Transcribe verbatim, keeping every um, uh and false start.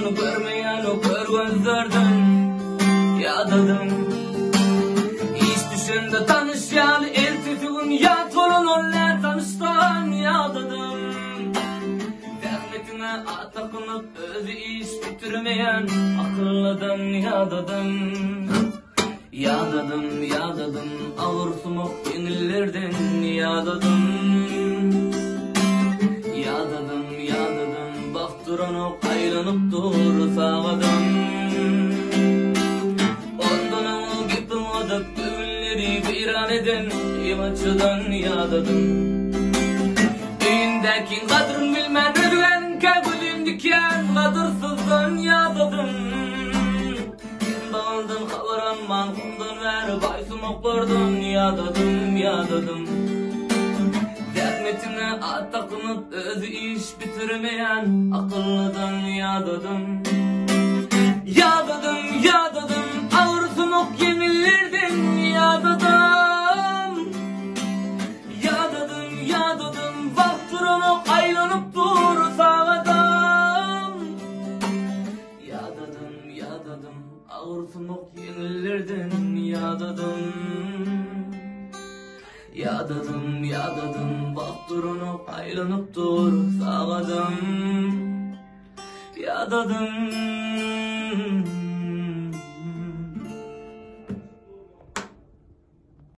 Tanımayan, görmeyen o kör gözlerden yadadım. İş düşende tanışyan ertesi gün yat olan onlar tanıştan yadadım. Dermetine atakınıp özü iş bitirmeyen akıllıdan yadadım. Yadadım, yadadım, ağır sumuk yenillerden yadadım. Yadadım, yadadım, baktıranıp aylanıp dur sağadım. Ondan o gipim adık düğünleri viran eden imaçıdan yadadım. Düğündekin kadrın bilmen ödülen kabulüm diken kadırsızdan yadadım. Bağından havaranman kundan ver baysumok bardan yadadım, yadadım. Dermetine at takınıp özü iş bitirmeyen akıllıdan yadadım. Yadadım, yadadım, ağır sumuk yeminlerden yadadım. Yadadım, yadadım, vaktıranıp aylanıp dur sağadım. Yadadım, yadadım, ağır sumuk yeminlerden yadadım. Yadadım, yadadım, vaktıranıp aylanıp dur sağadım. Yadadım.